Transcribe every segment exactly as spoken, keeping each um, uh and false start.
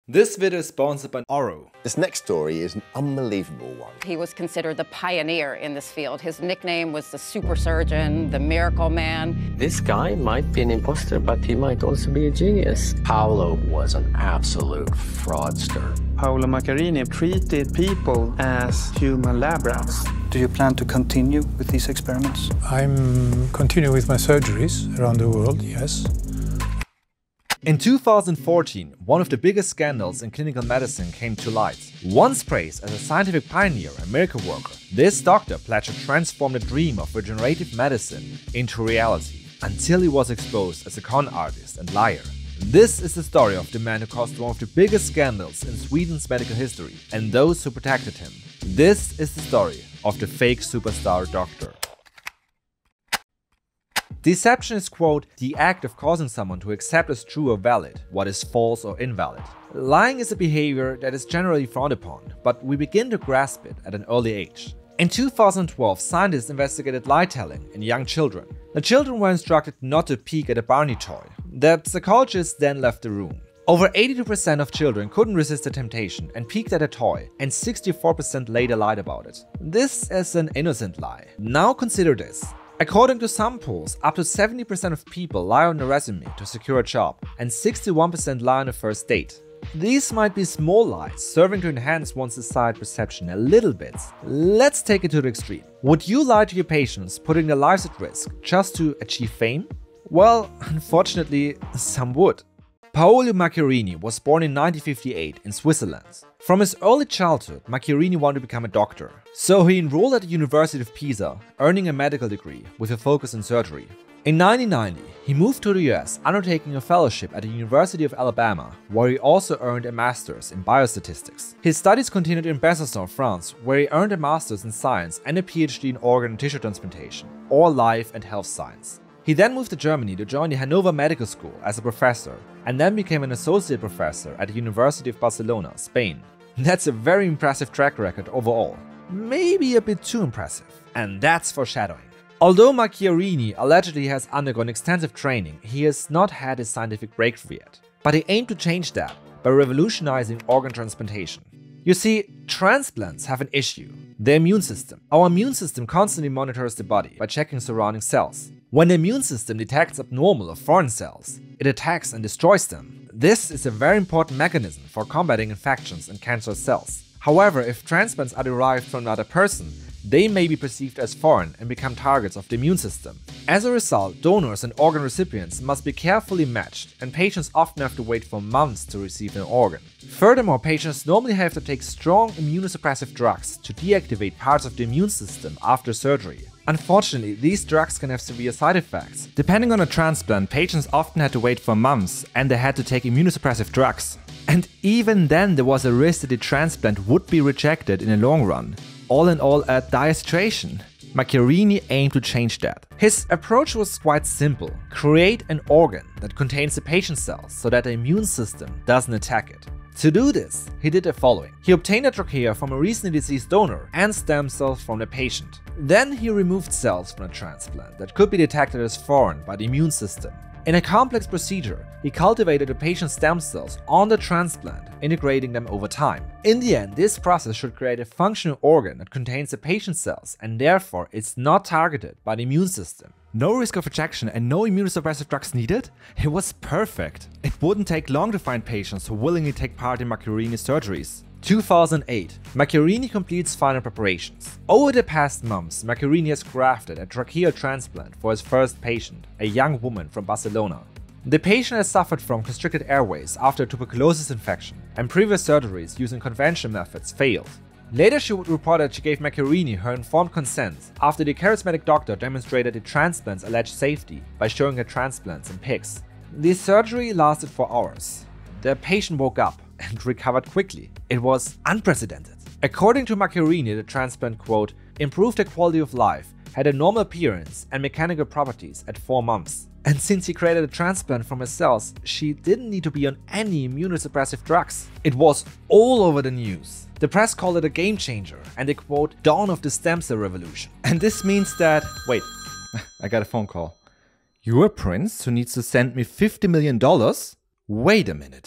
This video is sponsored by Oro. This next story is an unbelievable one. He was considered the pioneer in this field. His nickname was the super surgeon, the miracle man. This guy might be an imposter, but he might also be a genius. Paolo was an absolute fraudster. Paolo Macchiarini treated people as human lab rats. Do you plan to continue with these experiments? I'm continuing with my surgeries around the world, yes. In two thousand fourteen, one of the biggest scandals in clinical medicine came to light. Once praised as a scientific pioneer and miracle worker, this doctor pledged to transform the dream of regenerative medicine into reality, until he was exposed as a con artist and liar. This is the story of the man who caused one of the biggest scandals in Sweden's medical history and those who protected him. This is the story of the fake superstar doctor. Deception is, quote, the act of causing someone to accept as true or valid what is false or invalid. Lying is a behavior that is generally frowned upon, but we begin to grasp it at an early age. In two thousand twelve, scientists investigated lie-telling in young children. The children were instructed not to peek at a Barney toy. The psychologists then left the room. Over eighty-two percent of children couldn't resist the temptation and peeked at a toy, and sixty-four percent later lied about it. This is an innocent lie. Now consider this. According to some polls, up to seventy percent of people lie on a resume to secure a job, and sixty-one percent lie on a first date. These might be small lies, serving to enhance one's desired perception a little bit. Let's take it to the extreme. Would you lie to your patients, putting their lives at risk, just to achieve fame? Well, unfortunately, some would. Paolo Macchiarini was born in nineteen fifty-eight in Switzerland. From his early childhood, Macchiarini wanted to become a doctor. So he enrolled at the University of Pisa, earning a medical degree with a focus in surgery. In nineteen ninety, he moved to the U S, undertaking a fellowship at the University of Alabama, where he also earned a master's in biostatistics. His studies continued in Besançon, France, where he earned a master's in science and a PhD in organ and tissue transplantation, or life and health science. He then moved to Germany to join the Hanover Medical School as a professor, and then became an associate professor at the University of Barcelona, Spain. That's a very impressive track record overall. Maybe a bit too impressive. And that's foreshadowing. Although Macchiarini allegedly has undergone extensive training, he has not had his scientific breakthrough yet. But he aimed to change that by revolutionizing organ transplantation. You see, transplants have an issue: the immune system. Our immune system constantly monitors the body by checking surrounding cells. When the immune system detects abnormal or foreign cells, it attacks and destroys them. This is a very important mechanism for combating infections and cancerous cells. However, if transplants are derived from another person, they may be perceived as foreign and become targets of the immune system. As a result, donors and organ recipients must be carefully matched, and patients often have to wait for months to receive an organ. Furthermore, patients normally have to take strong immunosuppressive drugs to deactivate parts of the immune system after surgery. Unfortunately, these drugs can have severe side effects. Depending on a transplant, patients often had to wait for months, and they had to take immunosuppressive drugs. And even then, there was a risk that the transplant would be rejected in the long run. All in all, a dire situation. Macchiarini aimed to change that. His approach was quite simple: create an organ that contains the patient's cells so that the immune system doesn't attack it. To do this, he did the following. He obtained a trachea from a recently deceased donor and stem cells from the patient. Then he removed cells from the transplant that could be detected as foreign by the immune system. In a complex procedure, he cultivated the patient's stem cells on the transplant, integrating them over time. In the end, this process should create a functional organ that contains the patient's cells, and therefore it's not targeted by the immune system. No risk of rejection and no immunosuppressive drugs needed? It was perfect. It wouldn't take long to find patients who willingly take part in Macchiarini's surgeries. two thousand eight. Macchiarini completes final preparations. Over the past months, Macchiarini has grafted a tracheal transplant for his first patient, a young woman from Barcelona. The patient has suffered from constricted airways after a tuberculosis infection, and previous surgeries using conventional methods failed. Later, she would report that she gave Macchiarini her informed consent after the charismatic doctor demonstrated the transplant's alleged safety by showing her transplants in pigs. The surgery lasted for hours. The patient woke up and recovered quickly. It was unprecedented. According to Macchiarini, the transplant, quote, improved her quality of life, had a normal appearance and mechanical properties at four months. And since he created a transplant from her cells, she didn't need to be on any immunosuppressive drugs. It was all over the news. The press called it a game changer and the, quote, dawn of the stem cell revolution. And this means that… Wait, I got a phone call. You're a prince who needs to send me fifty million dollars? Wait a minute.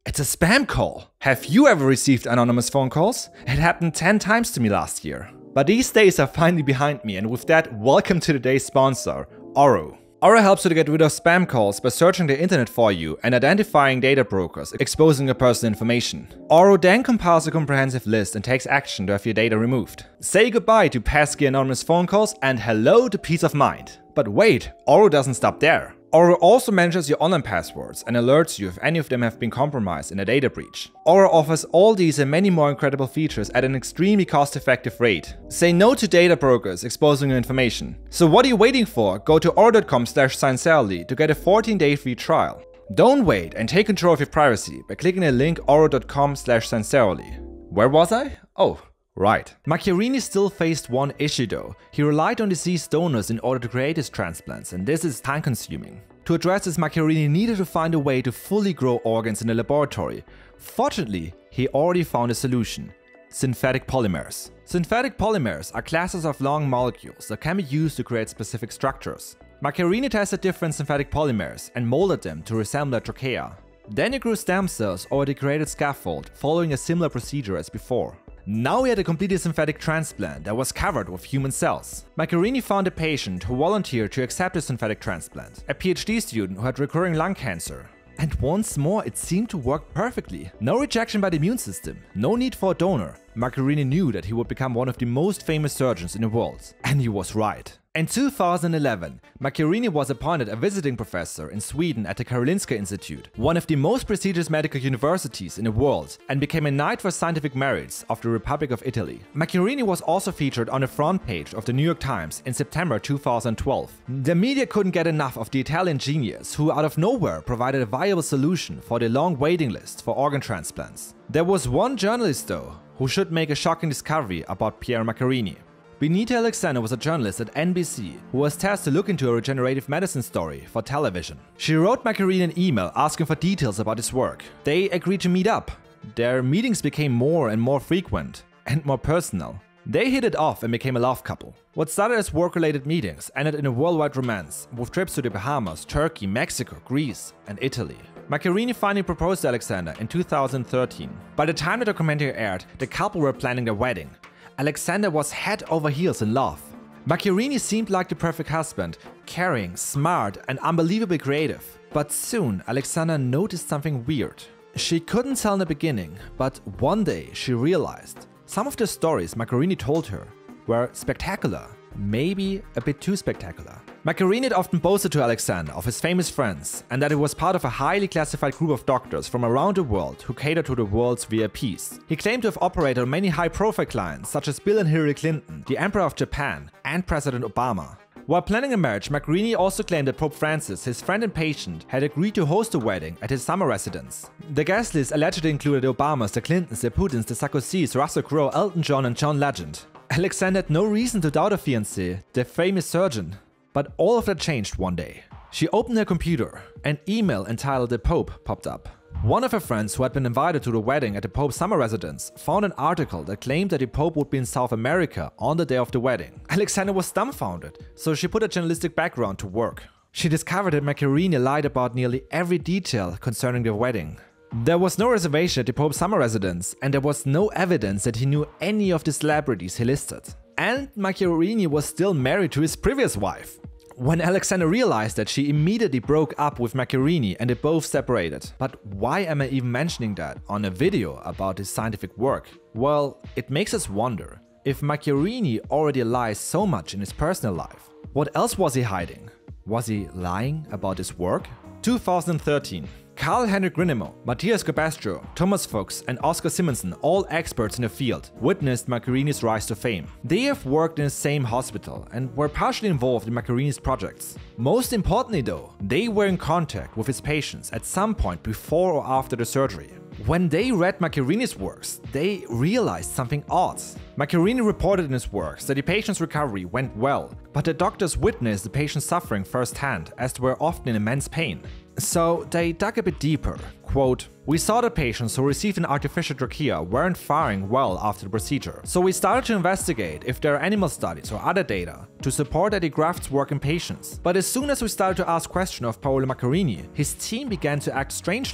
It's a spam call. Have you ever received anonymous phone calls? It happened ten times to me last year. But these days are finally behind me, and with that, welcome to today's sponsor, Oro. Oro helps you to get rid of spam calls by searching the internet for you and identifying data brokers, exposing your personal information. Oro then compiles a comprehensive list and takes action to have your data removed. Say goodbye to pesky anonymous phone calls and hello to peace of mind. But wait, Oro doesn't stop there. Oro also manages your online passwords and alerts you if any of them have been compromised in a data breach. Oro offers all these and many more incredible features at an extremely cost-effective rate. Say no to data brokers exposing your information. So what are you waiting for? Go to oro dot com slash Sciencerely to get a fourteen day free trial. Don't wait and take control of your privacy by clicking the link oro dot com slash Sciencerely. Where was I? Oh. Right. Macchiarini still faced one issue though. He relied on deceased donors in order to create his transplants, and this is time consuming. To address this, Macchiarini needed to find a way to fully grow organs in the laboratory. Fortunately, he already found a solution: synthetic polymers. Synthetic polymers are classes of long molecules that can be used to create specific structures. Macchiarini tested different synthetic polymers and molded them to resemble a trachea. Then he grew stem cells over the created scaffold, following a similar procedure as before. Now he had a completely synthetic transplant that was covered with human cells. Macchiarini found a patient who volunteered to accept a synthetic transplant, a PhD student who had recurring lung cancer. And once more, it seemed to work perfectly. No rejection by the immune system, no need for a donor. Macchiarini knew that he would become one of the most famous surgeons in the world. And he was right. In two thousand eleven, Macchiarini was appointed a visiting professor in Sweden at the Karolinska Institute, one of the most prestigious medical universities in the world, and became a Knight for Scientific Merits of the Republic of Italy. Macchiarini was also featured on the front page of the New York Times in September two thousand twelve. The media couldn't get enough of the Italian genius who out of nowhere provided a viable solution for the long waiting list for organ transplants. There was one journalist though who should make a shocking discovery about Pier Macchiarini. Benita Alexander was a journalist at N B C who was tasked to look into a regenerative medicine story for television. She wrote Macchiarini an email asking for details about his work. They agreed to meet up. Their meetings became more and more frequent and more personal. They hit it off and became a love couple. What started as work-related meetings ended in a worldwide romance, with trips to the Bahamas, Turkey, Mexico, Greece, and Italy. Macchiarini finally proposed to Alexander in two thousand thirteen. By the time the documentary aired, the couple were planning their wedding. Alexander was head over heels in love. Macchiarini seemed like the perfect husband, caring, smart, and unbelievably creative. But soon, Alexander noticed something weird. She couldn't tell in the beginning, but one day she realized some of the stories Macchiarini told her were spectacular, maybe a bit too spectacular. Macchiarini had often boasted to Alexander of his famous friends and that he was part of a highly classified group of doctors from around the world who catered to the world's V I Ps. He claimed to have operated on many high-profile clients such as Bill and Hillary Clinton, the Emperor of Japan, and President Obama. While planning a marriage, Macchiarini also claimed that Pope Francis, his friend and patient, had agreed to host a wedding at his summer residence. The guest list allegedly included the Obamas, the Clintons, the Putins, the Sarkozys, Russell Crowe, Elton John, and John Legend. Alexander had no reason to doubt her fiancé, the famous surgeon. But all of that changed one day. She opened her computer. An email entitled "The Pope" popped up. One of her friends who had been invited to the wedding at the Pope's summer residence found an article that claimed that the Pope would be in South America on the day of the wedding. Alexander was dumbfounded, so she put a journalistic background to work. She discovered that Macchiarini lied about nearly every detail concerning the wedding. There was no reservation at the Pope's summer residence, and there was no evidence that he knew any of the celebrities he listed. And Macchiarini was still married to his previous wife. When Alexander realized that, she immediately broke up with Macchiarini and they both separated. But why am I even mentioning that on a video about his scientific work? Well, it makes us wonder, if Macchiarini already lies so much in his personal life, what else was he hiding? Was he lying about his work? two thousand thirteen. Carl-Henrik Grinemo, Matthias Gabastro, Thomas Fuchs, and Oscar Simonsen, all experts in the field, witnessed Macchiarini's rise to fame. They have worked in the same hospital and were partially involved in Macchiarini's projects. Most importantly though, they were in contact with his patients at some point before or after the surgery. When they read Macchiarini's works, they realized something odd. Macchiarini reported in his works that the patient's recovery went well, but the doctors witnessed the patient suffering firsthand, as they were often in immense pain. So they dug a bit deeper. Quote, "We saw that patients who received an artificial trachea weren't faring well after the procedure. So we started to investigate if there are animal studies or other data to support that the grafts work in patients. But as soon as we started to ask questions of Paolo Macchiarini, his team began to act strangely.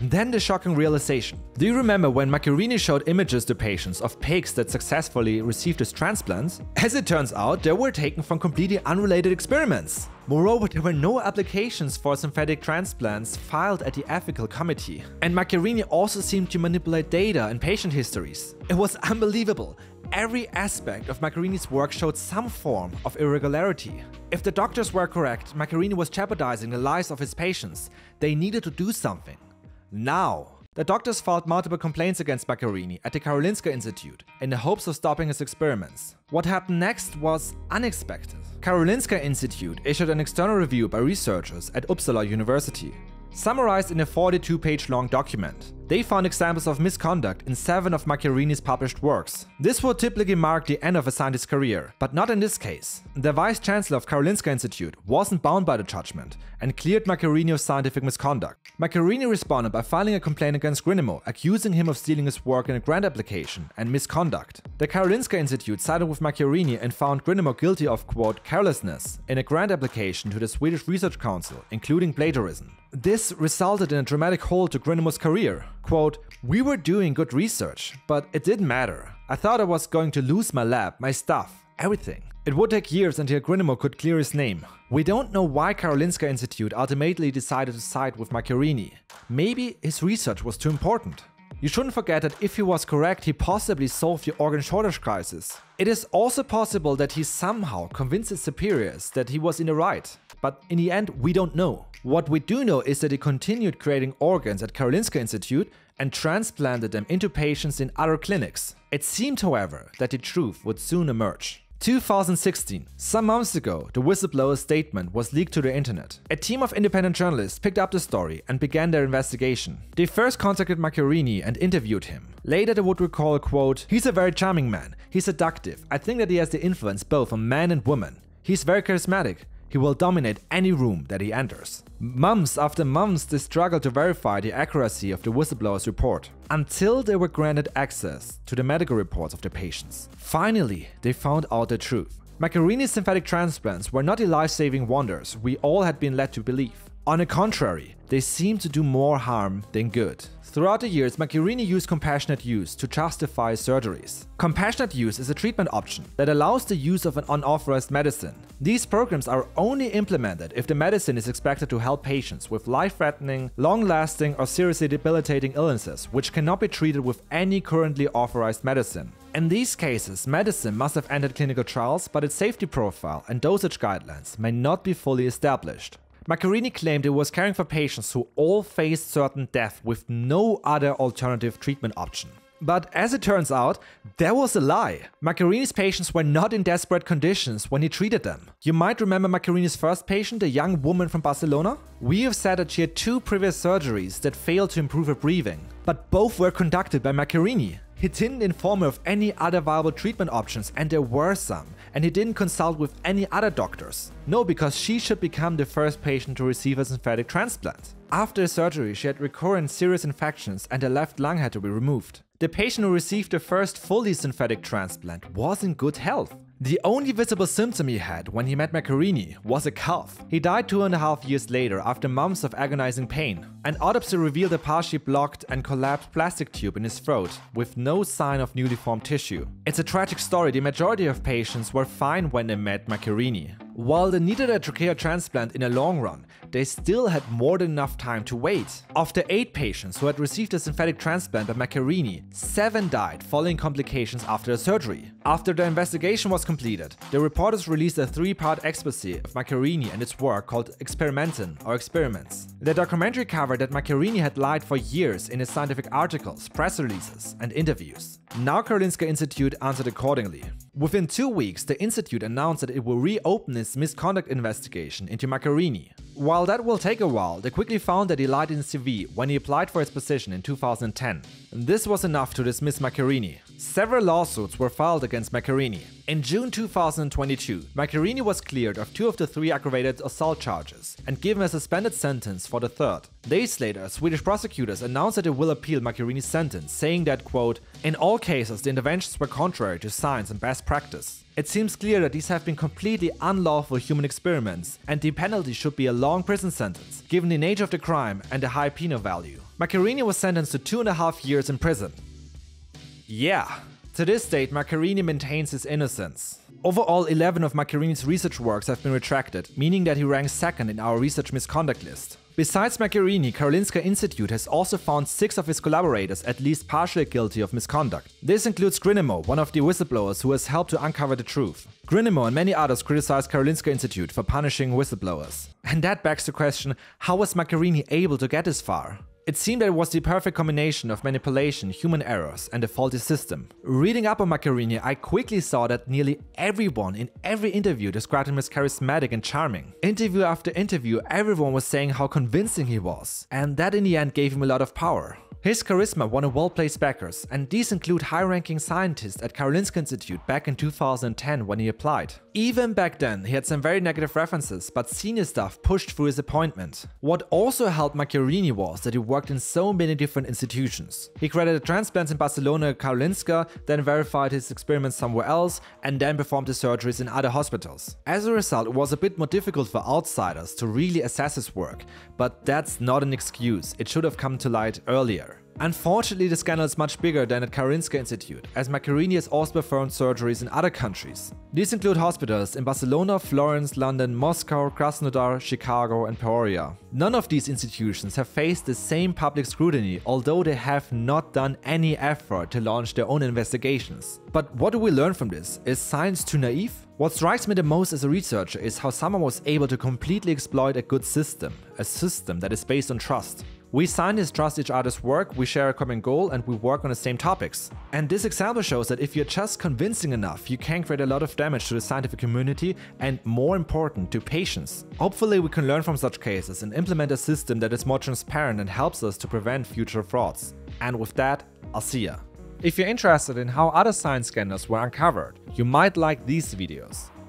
Then the shocking realization. Do you remember when Macchiarini showed images to patients of pigs that successfully received his transplants? As it turns out, they were taken from completely unrelated experiments. Moreover, there were no applications for synthetic transplants filed at the ethical committee. And Macchiarini also seemed to manipulate data and patient histories. It was unbelievable. Every aspect of Macchiarini's work showed some form of irregularity. If the doctors were correct, Macchiarini was jeopardizing the lives of his patients. They needed to do something. Now. The doctors filed multiple complaints against Macchiarini at the Karolinska Institute in the hopes of stopping his experiments. What happened next was unexpected. Karolinska Institute issued an external review by researchers at Uppsala University. Summarized in a forty-two page long document, they found examples of misconduct in seven of Macchiarini's published works. This would typically mark the end of a scientist's career, but not in this case. The vice-chancellor of Karolinska Institute wasn't bound by the judgment and cleared Macchiarini of scientific misconduct. Macchiarini responded by filing a complaint against Grinemo, accusing him of stealing his work in a grant application and misconduct. The Karolinska Institute sided with Macchiarini and found Grinemo guilty of, quote, carelessness in a grant application to the Swedish Research Council, including plagiarism. This resulted in a dramatic halt to Grinemo's career. Quote, we were doing good research, but it didn't matter. I thought I was going to lose my lab, my stuff, everything. It would take years until Grinemo could clear his name. We don't know why Karolinska Institute ultimately decided to side with Macchiarini. Maybe his research was too important. You shouldn't forget that if he was correct, he possibly solved the organ shortage crisis. It is also possible that he somehow convinced his superiors that he was in the right. But in the end, we don't know. What we do know is that he continued creating organs at Karolinska Institute and transplanted them into patients in other clinics. It seemed, however, that the truth would soon emerge. two thousand sixteen. Some months ago, the Whisteblowers statement was leaked to the internet. A team of independent journalists picked up the story and began their investigation. They first contacted Macchiarini and interviewed him. Later they would recall, quote, he's a very charming man. He's seductive. I think that he has the influence both on men and women. He's very charismatic. He will dominate any room that he enters. Months after months, they struggled to verify the accuracy of the Whistleblowers report, until they were granted access to the medical reports of the patients. Finally, they found out the truth. Macchiarini's synthetic transplants were not the life-saving wonders we all had been led to believe. On the contrary, they seemed to do more harm than good. Throughout the years, Macchiarini used compassionate use to justify surgeries. Compassionate use is a treatment option that allows the use of an unauthorized medicine. These programs are only implemented if the medicine is expected to help patients with life-threatening, long-lasting or seriously debilitating illnesses which cannot be treated with any currently authorized medicine. In these cases, medicine must have entered clinical trials, but its safety profile and dosage guidelines may not be fully established. Macchiarini claimed he was caring for patients who all faced certain death with no other alternative treatment option. But as it turns out, that was a lie. Macchiarini's patients were not in desperate conditions when he treated them. You might remember Macchiarini's first patient, a young woman from Barcelona? We have said that she had two previous surgeries that failed to improve her breathing, but both were conducted by Macchiarini. He didn't inform her of any other viable treatment options, and there were some, and he didn't consult with any other doctors. No, because she should become the first patient to receive a synthetic transplant. After the surgery, she had recurrent serious infections and her left lung had to be removed. The patient who received the first fully synthetic transplant was in good health. The only visible symptom he had when he met Macchiarini was a cough. He died two and a half years later after months of agonizing pain. An autopsy revealed a partially blocked and collapsed plastic tube in his throat, with no sign of newly formed tissue. It's a tragic story. The majority of patients were fine when they met Macchiarini. While they needed a trachea transplant in the long run, they still had more than enough time to wait. Of the eight patients who had received a synthetic transplant by Macchiarini, seven died following complications after the surgery. After the investigation was completed, the reporters released a three-part exposé of Macchiarini and its work called Experimenten or Experiments. The documentary covered that Macchiarini had lied for years in his scientific articles, press releases, and interviews. Now Karolinska Institute answered accordingly. Within two weeks, the institute announced that it will reopen its misconduct investigation into Macchiarini. While that will take a while, they quickly found that he lied in his C V when he applied for his position in two thousand ten. This was enough to dismiss Macchiarini. Several lawsuits were filed against Macchiarini. In June two thousand twenty-two, Macchiarini was cleared of two of the three aggravated assault charges and given a suspended sentence for the third. Days later, Swedish prosecutors announced that they will appeal Macchiarini's sentence, saying that, quote, "In all cases, the interventions were contrary to science and best practice. It seems clear that these have been completely unlawful human experiments, and the penalty should be a long prison sentence, given the nature of the crime and the high penal value." Macchiarini was sentenced to two and a half years in prison. Yeah. To this date, Macchiarini maintains his innocence. Overall, eleven of Macchiarini's research works have been retracted, meaning that he ranks second in our research misconduct list. Besides Macchiarini, Karolinska Institute has also found six of his collaborators at least partially guilty of misconduct. This includes Grinemo, one of the whistleblowers who has helped to uncover the truth. Grinemo and many others criticized Karolinska Institute for punishing whistleblowers. And that begs the question, how was Macchiarini able to get this far? It seemed that it was the perfect combination of manipulation, human errors, and a faulty system. Reading up on Macchiarini, I quickly saw that nearly everyone in every interview described him as charismatic and charming. Interview after interview, everyone was saying how convincing he was, and that in the end gave him a lot of power. His charisma won a well-placed backers, and these include high-ranking scientists at Karolinska Institute back in two thousand ten when he applied. Even back then, he had some very negative references, but senior staff pushed through his appointment. What also helped Macchiarini was that he worked in so many different institutions. He credited transplants in Barcelona at Karolinska, then verified his experiments somewhere else, and then performed the surgeries in other hospitals. As a result, it was a bit more difficult for outsiders to really assess his work, but that's not an excuse, it should have come to light earlier. Unfortunately, the scandal is much bigger than at Karolinska Institute, as Macchiarini has also performed surgeries in other countries. These include hospitals in Barcelona, Florence, London, Moscow, Krasnodar, Chicago, and Peoria. None of these institutions have faced the same public scrutiny, although they have not done any effort to launch their own investigations. But what do we learn from this? Is science too naive? What strikes me the most as a researcher is how someone was able to completely exploit a good system, a system that is based on trust. We scientists trust each other's work, we share a common goal, and we work on the same topics. And this example shows that if you're just convincing enough, you can create a lot of damage to the scientific community and, more important, to patients. Hopefully we can learn from such cases and implement a system that is more transparent and helps us to prevent future frauds. And with that, I'll see ya. If you're interested in how other science scandals were uncovered, you might like these videos.